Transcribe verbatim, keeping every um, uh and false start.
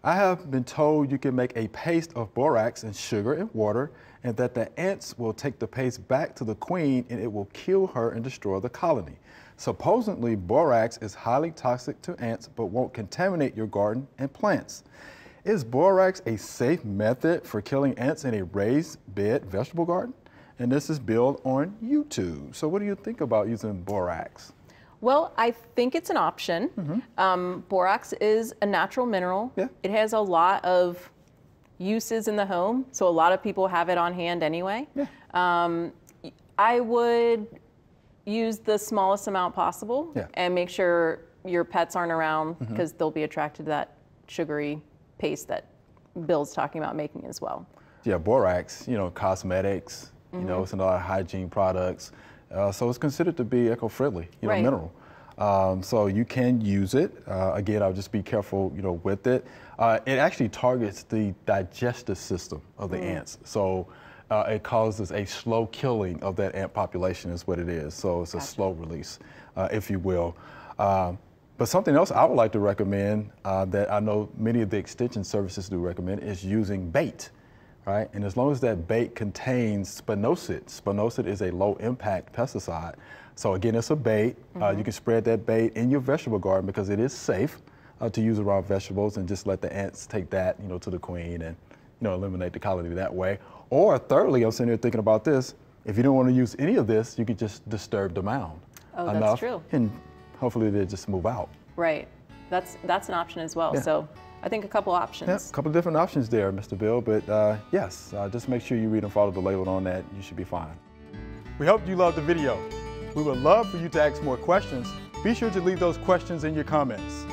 I have been told you can make a paste of borax and sugar and water, and that the ants will take the paste back to the queen and it will kill her and destroy the colony. Supposedly, borax is highly toxic to ants but won't contaminate your garden and plants. Is borax a safe method for killing ants in a raised bed vegetable garden? And this is Bill on YouTube. So what do you think about using borax? Well, I think it's an option. Mm-hmm. um, borax is a natural mineral. Yeah. It has a lot of uses in the home, so a lot of people have it on hand anyway. Yeah. Um, I would use the smallest amount possible yeah. and make sure your pets aren't around, because mm-hmm. they'll be attracted to that sugary paste that Bill's talking about making as well. Yeah, borax, you know, cosmetics, you mm-hmm. know, it's in a lot of hygiene products. Uh, so it's considered to be eco-friendly, you know, right. mineral. Um, so you can use it. Uh, again, I'll just be careful, you know, with it. Uh, it actually targets the digestive system of the mm. ants. So uh, it causes a slow killing of that ant population is what it is. So it's gotcha. a slow release, uh, if you will. Um, but something else I would like to recommend uh, that I know many of the extension services do recommend is using bait. Right? And as long as that bait contains Spinosad, Spinosad is a low impact pesticide. So again, it's a bait. Mm-hmm. uh, you can spread that bait in your vegetable garden because it is safe uh, to use around vegetables, and just let the ants take that, you know, to the queen and, you know, eliminate the colony that way. Or thirdly, I'm sitting here thinking about this. If you don't want to use any of this, you could just disturb the mound oh, enough, that's true. and hopefully they'll just move out. Right. That's that's an option as well. Yeah. So I think a couple options. Yeah, a couple of different options there, Mister Bill, but uh, yes, uh, just make sure you read and follow the label on that. You should be fine. We hope you loved the video. We would love for you to ask more questions. Be sure to leave those questions in your comments.